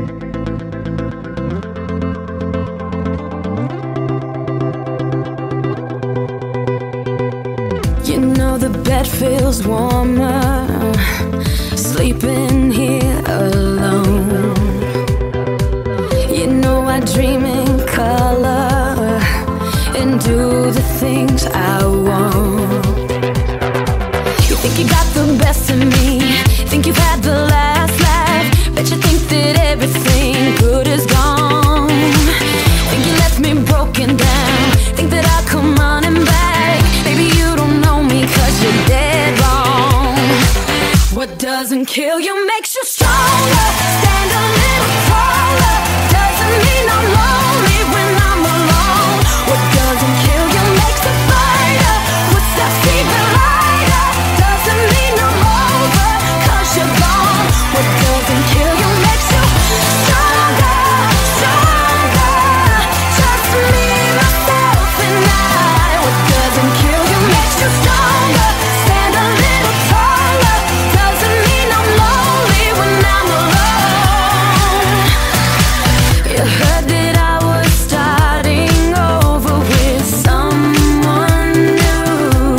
You know the bed feels warmer, sleeping here alone. You know I dream in color and do the things I want. You think you got the best of me, think you've had the last laugh, bet you think that everything good is gone. Think you left me broken down, think that I'll come running back. Baby, you don't know me 'cause you're dead wrong. What doesn't kill you makes you stronger. Stand a little taller. Doesn't mean I'm lonely when I'm alone. What doesn't kill you makes a fighter. Footsteps even lighter. Doesn't mean I'm over 'cause you're gone. What doesn't kill you makes you stronger, stronger. Just me, myself, and I. What doesn't kill you makes you stronger. Stand a little taller. Doesn't mean I'm lonely when I'm alone. You heard that I was starting over with someone new.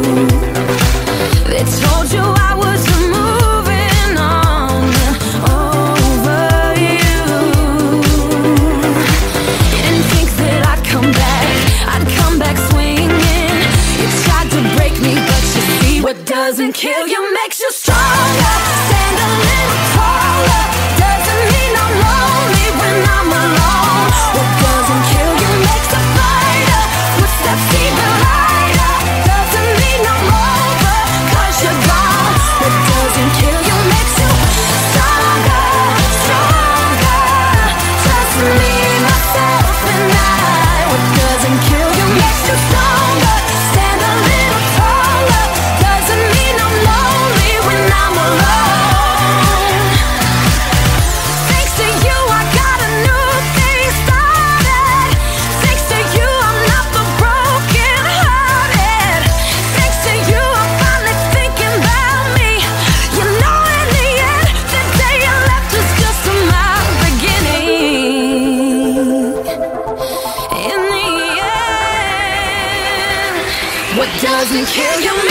They told you I was moving on over you. You didn't think that I'd come back swinging. You tried to break me, but you see what doesn't kill you makes you stronger. Stand a little taller. Doesn't mean I'm lonely when I'm alone. What doesn't kill you makes a fighter. Footsteps even lighter. Doesn't mean I'm over 'cause you're gone. What doesn't kill you makes you stronger, stronger. Just me, myself, and I. What doesn't kill you makes you stronger. Stand a little taller. Doesn't mean I'm lonely when I'm alone. Thanks to you, I got a new thing started. Thanks to you, I'm not the broken hearted. Thanks to you, I'm finally thinking about me. You know, in the end, the day you left was just my beginning. In the end, what doesn't kill you